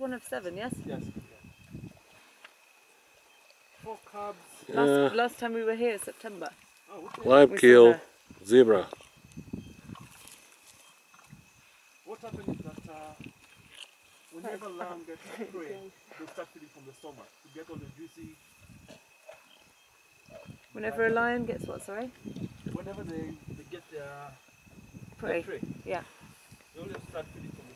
one of 7, yes? Yes. Yeah. 4 cubs. Last time we were here, September. Oh, okay. Live We kill, saw zebra. What happens is that whenever lamb gets prey, they start feeding from the stomach to get all the juicy. Whenever a lion gets what, sorry? Whenever they get their Prey. prey, Yeah. they always start feeding from